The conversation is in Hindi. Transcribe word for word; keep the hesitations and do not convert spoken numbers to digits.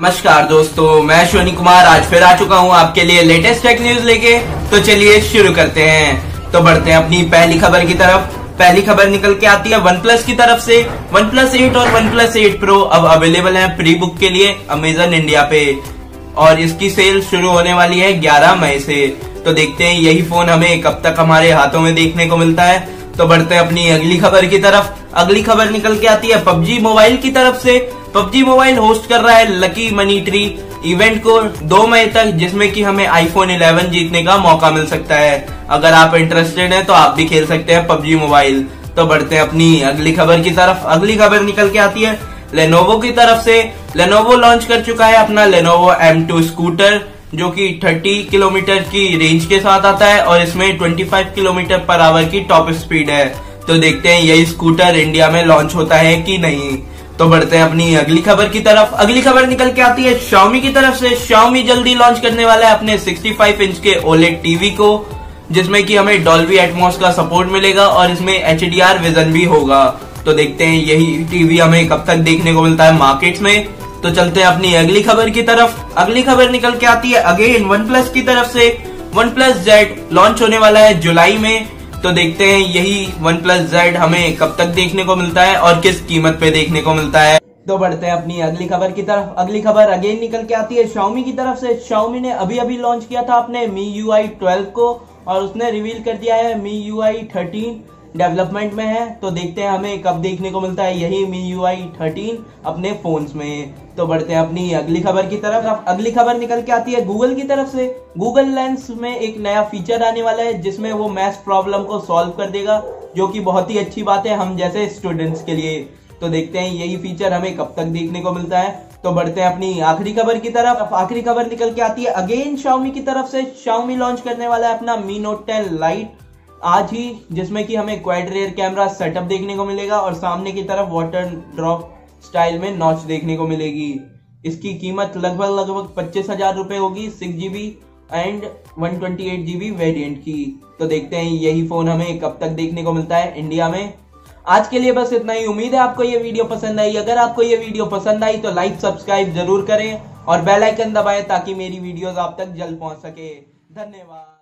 नमस्कार दोस्तों, मैं अश्विनी कुमार आज फिर आ चुका हूँ आपके लिए लेटेस्ट टेक न्यूज लेके। तो चलिए शुरू करते हैं। तो बढ़ते हैं अपनी पहली खबर की तरफ। पहली खबर निकल के आती है वन प्लस की तरफ से। वन प्लस एट और वन प्लस एट प्रो अब अवेलेबल है प्री बुक के लिए अमेजन इंडिया पे, और इसकी सेल शुरू होने वाली है ग्यारह मई से। तो देखते हैं यही फोन हमें कब तक हमारे हाथों में देखने को मिलता है। तो बढ़ते हैं अपनी अगली खबर की तरफ। अगली खबर निकल के आती है पबजी मोबाइल की तरफ से। पबजी मोबाइल होस्ट कर रहा है लकी मनी ट्री इवेंट को दो मई तक, जिसमें कि हमें आईफोन इलेवन जीतने का मौका मिल सकता है। अगर आप इंटरेस्टेड हैं तो आप भी खेल सकते हैं पबजी मोबाइल। तो बढ़ते हैं अपनी अगली खबर की तरफ। अगली खबर निकल के आती है लेनोवो की तरफ से। लेनोवो लॉन्च कर चुका है अपना लेनोवो एम टू स्कूटर, जो कि तीस किलोमीटर की रेंज के साथ आता है और इसमें पच्चीस किलोमीटर पर आवर की टॉप स्पीड है। तो देखते हैं यही स्कूटर इंडिया में लॉन्च होता है कि नहीं। तो बढ़ते हैं अपनी अगली खबर की तरफ। अगली खबर निकल के आती है Xiaomi की तरफ से। Xiaomi जल्दी लॉन्च करने वाला है अपने पैंसठ इंच के ओलेड टीवी को, जिसमें कि हमें डॉल्बी एटमॉस का सपोर्ट मिलेगा और इसमें एच डी आर विजन भी होगा। तो देखते हैं यही टीवी हमें कब तक देखने को मिलता है मार्केट्स में। तो चलते हैं अपनी अगली खबर की तरफ। अगली खबर निकल के आती है अगेन वन प्लस की तरफ से। वन प्लस जेड लॉन्च होने वाला है जुलाई में। तो देखते हैं यही वन प्लस जेड हमें कब तक देखने को मिलता है और किस कीमत पे देखने को मिलता है। तो बढ़ते हैं अपनी अगली खबर की तरफ। अगली खबर अगेन निकल के आती है Xiaomi की तरफ से। Xiaomi ने अभी अभी लॉन्च किया था अपने मी यू आई ट्वेल्व को, और उसने रिवील कर दिया है Mi U I thirteen development में है। तो देखते हैं हमें कब देखने को मिलता है यही मी यू आई थर्टीन अपने फोन्स में। तो बढ़ते हैं अपनी अगली खबर की तरफ। अगली खबर निकल के आती है गूगल की तरफ से। गूगल लेंस में एक नया फीचर आने वाला है, जिसमें वो मैथ्स प्रॉब्लम को सॉल्व कर देगा, जो कि बहुत ही अच्छी बात है हम जैसे स्टूडेंट्स के लिए। तो देखते हैं यही फीचर हमें कब तक देखने को मिलता है। तो बढ़ते हैं अपनी आखिरी खबर की तरफ। आखिरी खबर निकल के आती है अगेन Xiaomi की तरफ से। Xiaomi लॉन्च करने वाला है अपना Mi Note टेन लाइट आज ही, जिसमें कि हमें क्वाड रेयर कैमरा सेटअप देखने को मिलेगा और सामने की तरफ वाटर ड्रॉप स्टाइल में नॉच देखने को मिलेगी। इसकी कीमत लगभग लगभग पच्चीस हजार रुपए होगी, six GB and one twenty eight GB variant की। तो देखते हैं यही फोन हमें कब तक देखने को मिलता है इंडिया में। आज के लिए बस इतना ही। उम्मीद है आपको ये वीडियो पसंद आई। अगर आपको ये वीडियो पसंद आई तो लाइक सब्सक्राइब जरूर करें और बेल आइकन दबाएं, ताकि मेरी वीडियोस आप तक जल्द पहुंच सके। धन्यवाद।